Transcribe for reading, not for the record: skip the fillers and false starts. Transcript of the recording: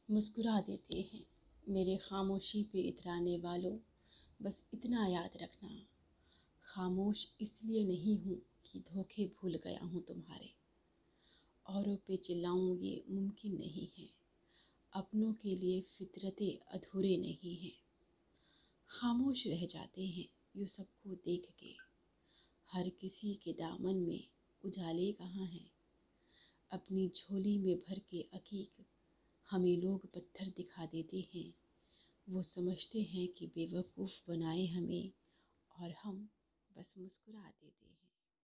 मुस्कुरा देते हैं मेरे खामोशी पे इतराने वालों। बस इतना याद रखना, खामोश इसलिए नहीं हूँ कि धोखे भूल गया हूँ तुम्हारे। औरों पे चिल्लाऊँ ये मुमकिन नहीं है, अपनों के लिए फितरतें अधूरे नहीं हैं। खामोश रह जाते हैं यूँ सबको देख के, हर किसी के दामन में उजाले कहाँ हैं। अपनी झोली में भर के अकीक हमें लोग पत्थर दिखा देते हैं। वो समझते हैं कि बेवकूफ़ बनाए हमें, और हम बस मुस्कुरा देते हैं।